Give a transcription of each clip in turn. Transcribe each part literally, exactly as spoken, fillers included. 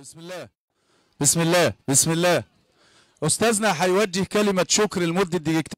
بسم الله بسم الله بسم الله. أستاذنا هيوجه كلمة شكر لمدة دقيقتين.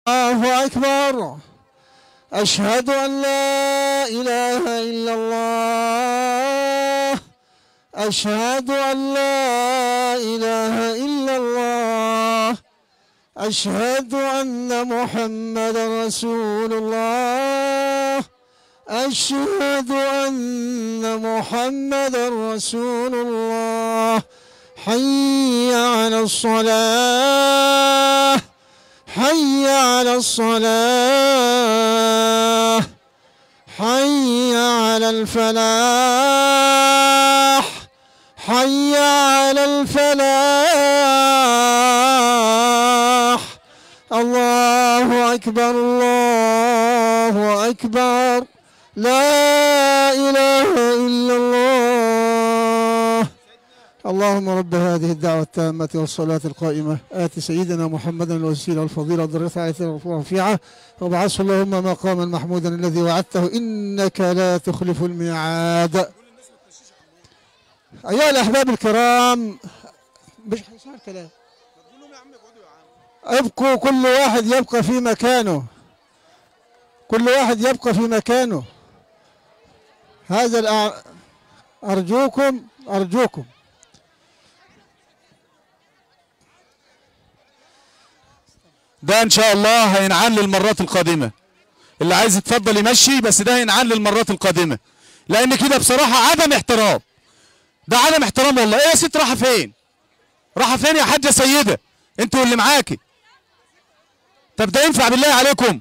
الله أكبر. أشهد أن لا إله إلا الله. أشهد أن لا إله إلا الله. أشهد أن محمدا رسول الله. أشهد أن محمدا رسول الله. حي على الصلاة. حي على الصلاة. حي على الفلاح. حي على الفلاح. الله أكبر. الله أكبر. لا إله إلا الله. اللهم رب هذه الدعوة التامة والصلاة القائمة آت سيدنا محمدا الوسيلة والفضيلة والدرجة الرفيعة وابعثه اللهم مقاما محمودا الذي وعدته إنك لا تخلف الميعاد. أيها الأحباب الكرام، مش هيسمع الكلام، ابقوا كل واحد يبقى في مكانه، كل واحد يبقى في مكانه. هذا الأع... أرجوكم أرجوكم ده ان شاء الله هينعل للمرات القادمه. اللي عايز يتفضل يمشي، بس ده هينعل للمرات القادمه، لان كده بصراحه عدم احترام. ده عدم احترام والله. ايه يا ست، رايحه فين؟ رايحه فين يا حاجه سيده انت واللي معاكي؟ طب ده ينفع بالله عليكم؟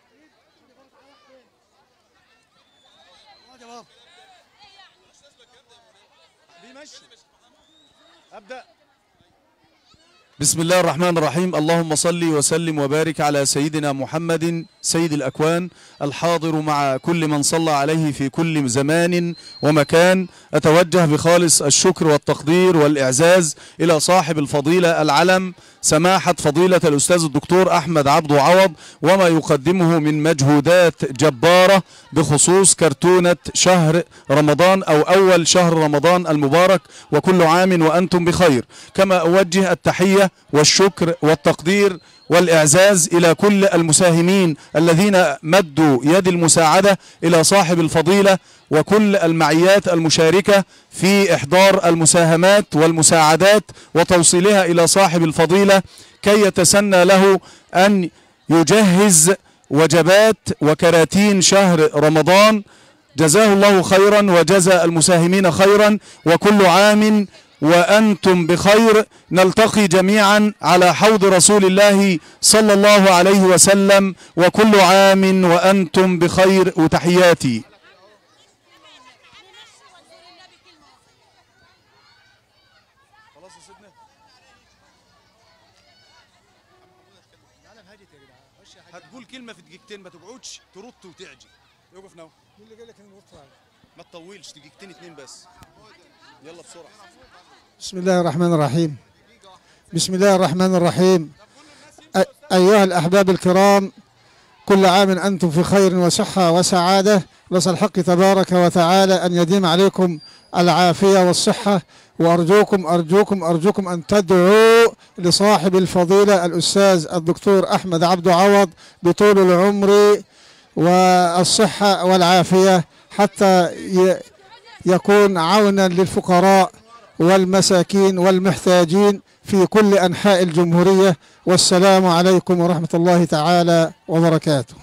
ابدا. بسم الله الرحمن الرحيم. اللهم صل وسلم وبارك على سيدنا محمد سيد الأكوان الحاضر مع كل من صلى عليه في كل زمان ومكان. أتوجه بخالص الشكر والتقدير والإعزاز إلى صاحب الفضيلة العلم سماحة فضيلة الأستاذ الدكتور أحمد عبد عوض، وما يقدمه من مجهودات جبارة بخصوص كرتونة شهر رمضان أو أول شهر رمضان المبارك، وكل عام وأنتم بخير. كما أوجه التحية والشكر والتقدير والإعزاز إلى كل المساهمين الذين مدوا يد المساعدة إلى صاحب الفضيلة، وكل المعيات المشاركة في إحضار المساهمات والمساعدات وتوصيلها إلى صاحب الفضيلة كي يتسنى له أن يجهز وجبات وكراتين شهر رمضان. جزاه الله خيرا وجزى المساهمين خيرا، وكل عام وأنتم بخير. نلتقي جميعا على حوض رسول الله صلى الله عليه وسلم، وكل عام وأنتم بخير. وتحياتي. هتقول كلمة في دقيقتين، ما تقعدش ترط وتعجي. يوقف نو. مين اللي قال لك ما تطولش، دقيقتين اتنين بس. يلا بسرعة. بسم الله الرحمن الرحيم. بسم الله الرحمن الرحيم. أيها الأحباب الكرام، كل عام أنتم في خير وصحة وسعادة. نسأل الحق تبارك وتعالى أن يديم عليكم العافية والصحة، وأرجوكم أرجوكم أرجوكم أن تدعوا لصاحب الفضيلة الأستاذ الدكتور أحمد عبد عوض بطول العمر والصحة والعافية، حتى يكون عونا للفقراء والمساكين والمحتاجين في كل أنحاء الجمهورية. والسلام عليكم ورحمة الله تعالى وبركاته.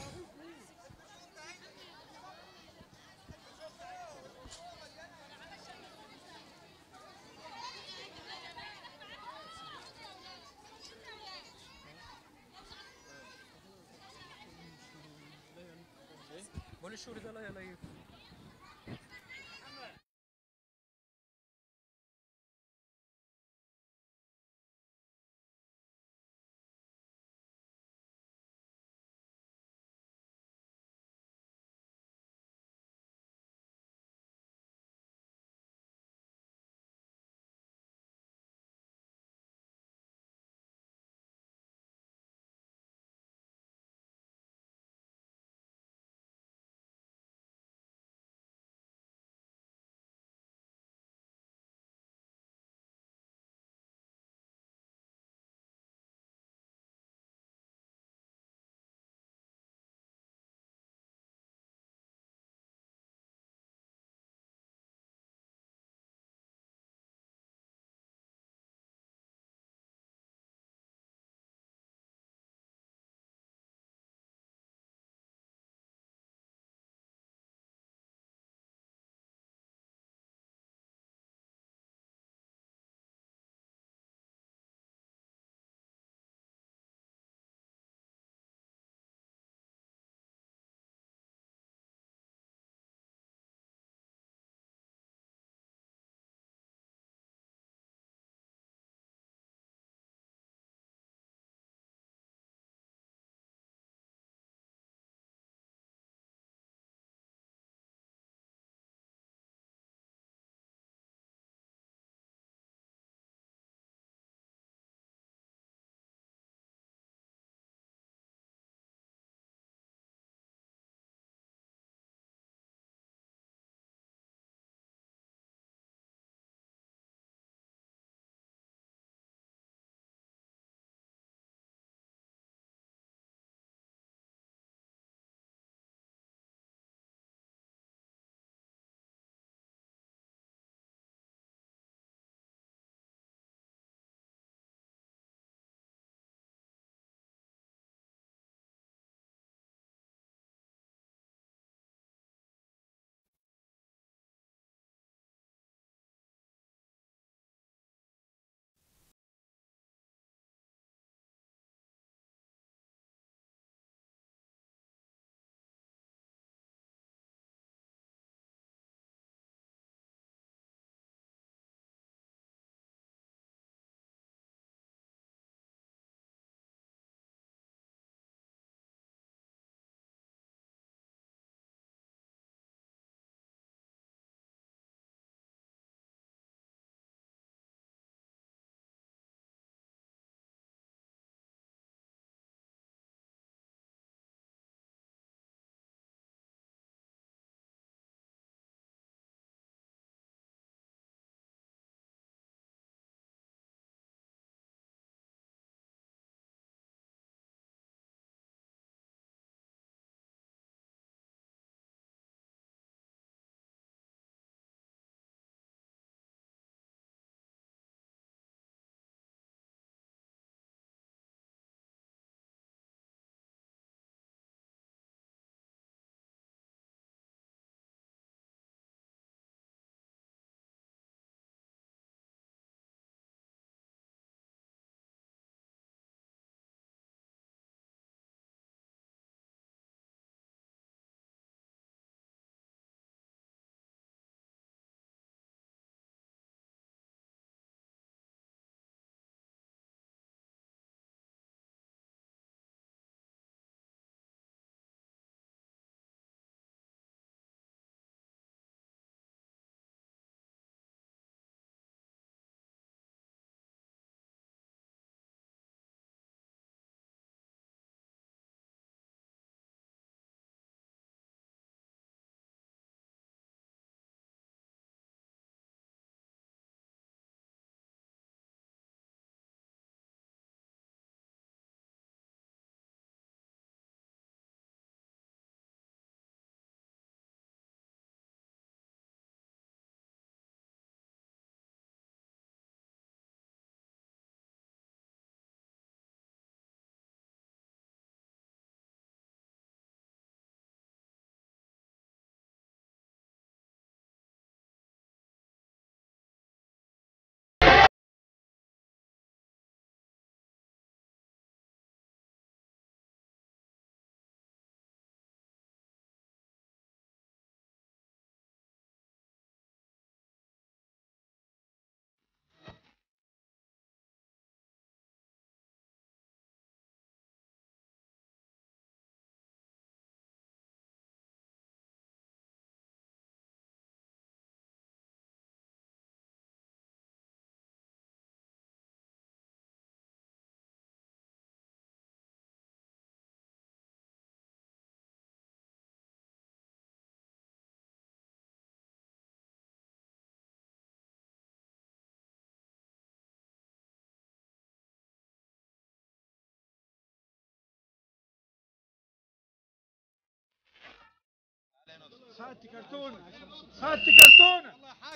هات كرتونه هات كرتونه.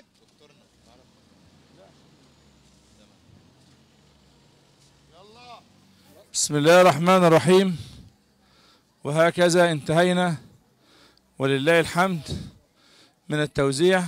بسم الله الرحمن الرحيم. وهكذا انتهينا ولله الحمد من التوزيع.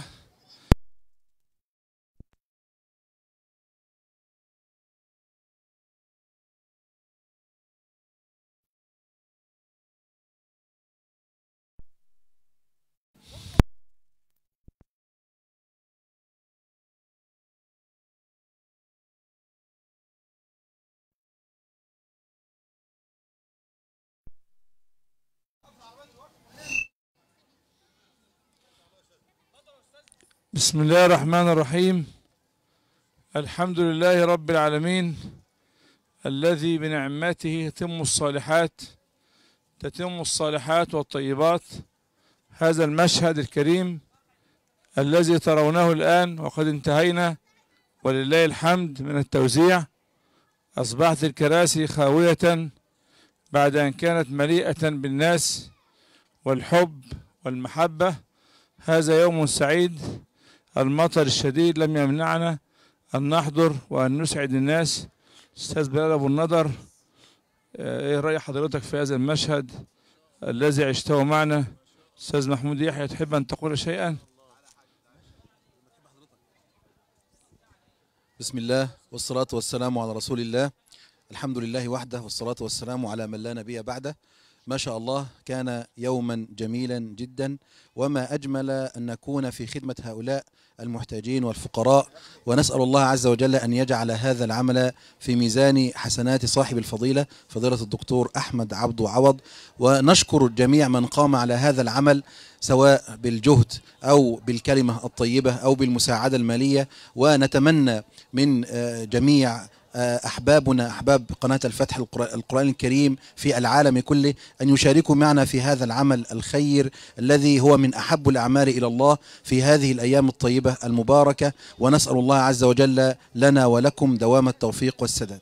بسم الله الرحمن الرحيم. الحمد لله رب العالمين الذي بنعمته تتم الصالحات تتم الصالحات والطيبات. هذا المشهد الكريم الذي ترونه الآن وقد انتهينا ولله الحمد من التوزيع. أصبحت الكراسي خاوية بعد أن كانت مليئة بالناس والحب والمحبة. هذا يوم سعيد. المطر الشديد لم يمنعنا أن نحضر وأن نسعد الناس. أستاذ بلال أبو النضر، إيه رأي حضرتك في هذا المشهد الذي عشته معنا؟ أستاذ محمود يحيى، تحب أن تقول شيئا؟ بسم الله والصلاة والسلام على رسول الله. الحمد لله وحده والصلاة والسلام على من لا نبي بعده. ما شاء الله، كان يوما جميلا جدا، وما أجمل أن نكون في خدمة هؤلاء المحتاجين والفقراء، ونسأل الله عز وجل أن يجعل هذا العمل في ميزان حسنات صاحب الفضيلة فضيلة الدكتور أحمد عبده عوض. ونشكر جميع من قام على هذا العمل سواء بالجهد أو بالكلمة الطيبة أو بالمساعدة المالية. ونتمنى من جميع أحبابنا أحباب قناة الفتح القرآن الكريم في العالم كله أن يشاركوا معنا في هذا العمل الخير الذي هو من أحب الأعمال إلى الله في هذه الأيام الطيبة المباركة. ونسأل الله عز وجل لنا ولكم دوام التوفيق والسداد.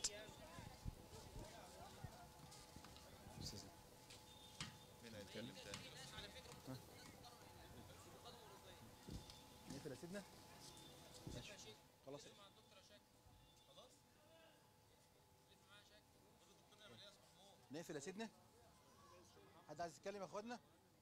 نقفل يا سيدنا. حد عايز يتكلم يا اخوانا؟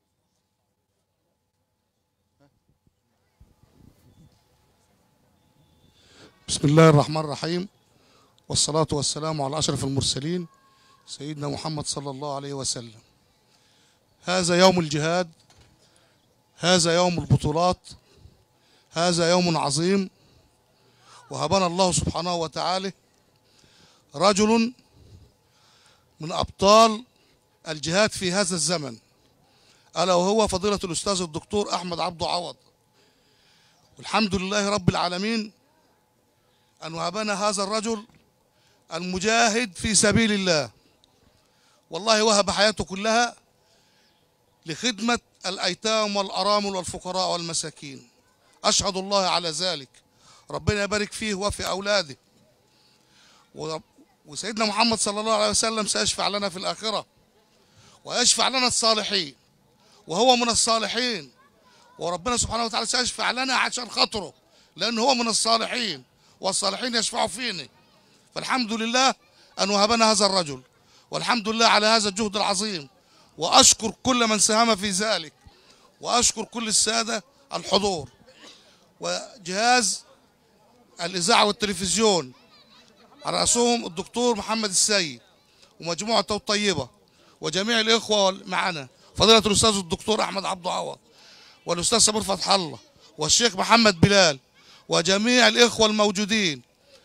بسم الله الرحمن الرحيم، والصلاة والسلام على أشرف المرسلين سيدنا محمد صلى الله عليه وسلم. هذا يوم الجهاد، هذا يوم البطولات، هذا يوم عظيم، وهبنا الله سبحانه وتعالى رجل من أبطال الجهاد في هذا الزمن، ألا وهو فضيلة الأستاذ الدكتور أحمد عبده عوض. والحمد لله رب العالمين أن وهبنا هذا الرجل المجاهد في سبيل الله. والله وهب حياته كلها لخدمة الأيتام والأرامل والفقراء والمساكين. أشهد الله على ذلك. ربنا يبارك فيه وفي أولاده. وسيدنا محمد صلى الله عليه وسلم سيشفع لنا في الآخرة ويشفع لنا الصالحين، وهو من الصالحين، وربنا سبحانه وتعالى سيشفع لنا عشان خاطره، لأنه هو من الصالحين والصالحين يشفعوا فينا. فالحمد لله أن وهبنا هذا الرجل، والحمد لله على هذا الجهد العظيم. وأشكر كل من ساهم في ذلك، وأشكر كل السادة الحضور وجهاز الإذاعة والتلفزيون على رأسهم الدكتور محمد السيد ومجموعته الطيبة، وجميع الإخوة معنا فضيلة الأستاذ الدكتور أحمد عبده عوض، والأستاذ سمير فتح الله، والشيخ محمد بلال، وجميع الإخوة الموجودين،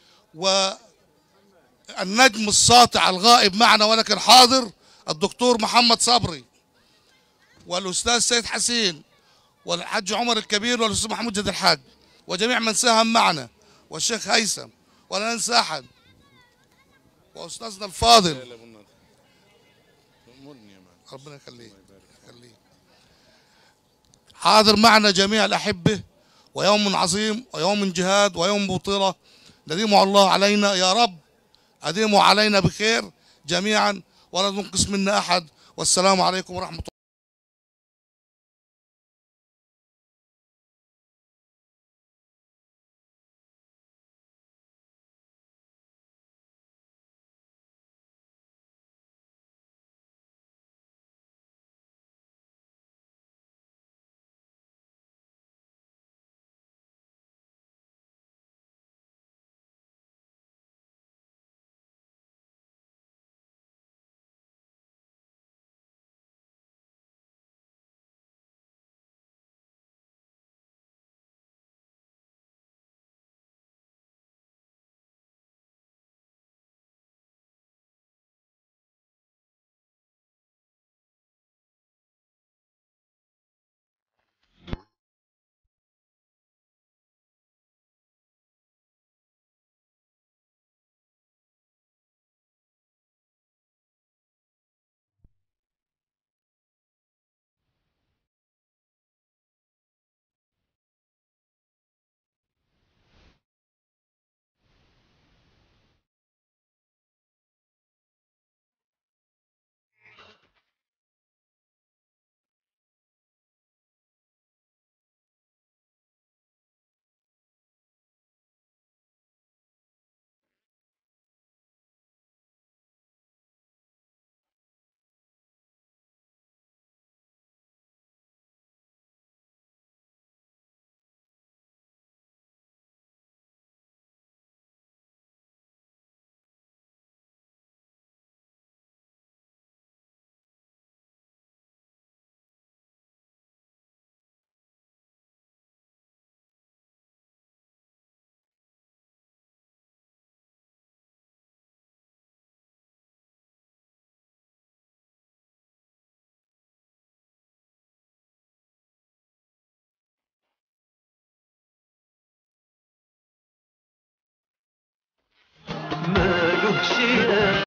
والنجم الساطع الغائب معنا ولكن حاضر الدكتور محمد صبري، والأستاذ سيد حسين، والحاج عمر الكبير، والأستاذ محمود جد الحاج، وجميع من ساهم معنا، والشيخ هيثم، ولا ننسى أحد، وأستاذنا الفاضل ربنا يخليه يخليه حاضر معنا جميع الأحبة. ويوم عظيم ويوم جهاد ويوم بطولة نديمه الله علينا يا رب، أديمه علينا بخير جميعا ولا ننقص منا أحد. والسلام عليكم ورحمة الله. له شيء